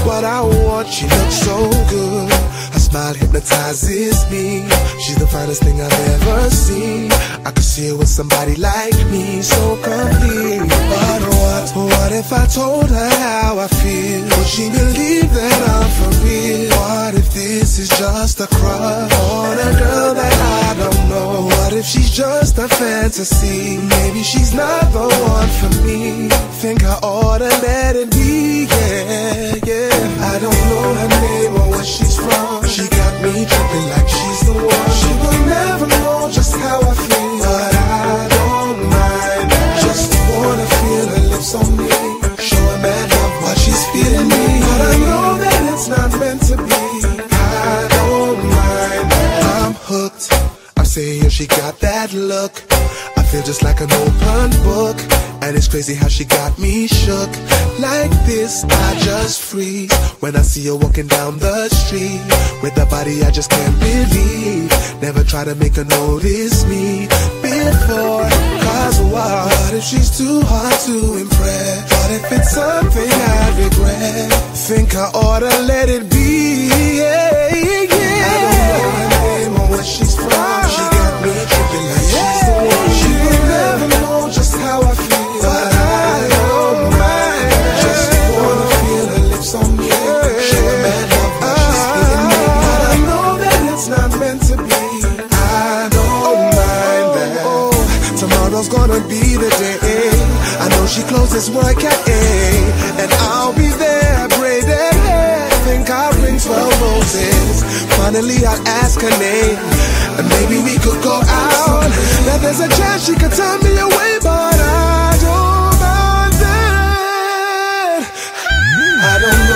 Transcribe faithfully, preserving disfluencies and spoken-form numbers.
what I want. She looks so good. Her smile hypnotizes me. She's the finest thing I've ever seen. I could see her with somebody like me, so complete. But what, what if I told her how I feel? Would she believe that I'm for real? What if this is just a crush on a girl that I don't know? What if she's just a fantasy? Maybe she's not the one for me. Think I ought to let it be, yeah, yeah. I don't know her name or where she's from. She got me tripping like she's the one. She will never know just how I feel, but I don't mind. Just wanna feel her lips on me, show her mad love while she's feeling me. But I know that it's not meant to be. I don't mind. I'm hooked. I'm saying she got that look. I feel just like an open book. And it's crazy how she got me shook. Like this, I just freeze when I see her walking down the street with a body I just can't believe. Never try to make her notice me before. Cause what, what if she's too hard to impress? What if it's something I regret? Think I oughta let it be, yeah, yeah. I don't know her name or where she's from. She got me tripping like she's the one. She will never know just how I feel, but I don't mind. Just wanna feel her lips on me, show her mad love while she's feeling me. But I know that it's not meant to be. I don't mind that. Tomorrow's gonna be the day. I know she closes work at eight, and I'll be there braided hair. Think I'll bring twelve roses. Finally I'll ask her name, and maybe we could go out. Now there's a chance she could turn me away, but I don't mind that. I don't know